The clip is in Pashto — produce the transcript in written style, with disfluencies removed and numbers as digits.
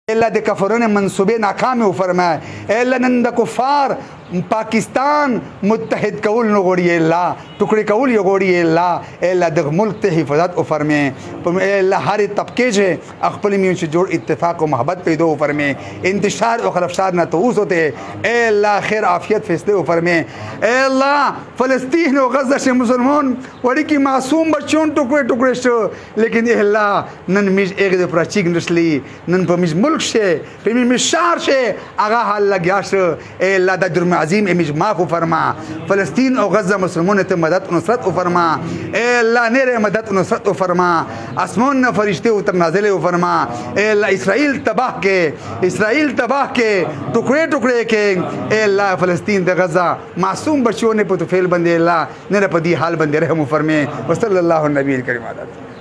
اے اللہ دے کفروں نے منصوبے ناکام ہو فرمائے. اے اللہ نند کفار پاکستان متحد قول نو غوڑی اے اللہ ٹکڑے قول یہ غوڑی اے اللہ. اے اللہ دغ ملک تے حفاظت او فرمے. اے اللہ ہر طبقے جے اخپل میون سے جوڑ اتفاق و محبت پیدا ہو فرمے. انتشار و خلفشار نہ توس ہوتے. اے اللہ خیر عافیت فیصلے ہو فرمے. اے اللہ فلسطین و غزہ سے مسلمان وڑی کی معصوم بچوں ٹکڑے ٹکڑے شو لیکن اے اللہ نن میج ایک دے پرا چیک نسلی نن پر میج ملک شے پر میج شہر شے آگا حال لگیا شو. اے اللہ دا جرم عظیم امیج معاف فرما. فلسطین و غزہ مسلمون تے مدد و نصرت فرما. اے اللہ نیرے مدد و نصرت فرما. آسمان نہ فرشتے اتر نازل فرما. اے اللہ اسرائیل تباہ کے ٹکڑے ٹکڑے کے. اے اللہ فلسطین تے غزہ معصوم بچوں نے پتو فیل بندے اللہ نیرے پدی حال بندے رحم فرمے. وصلی اللہ النبی الکریم علیہ.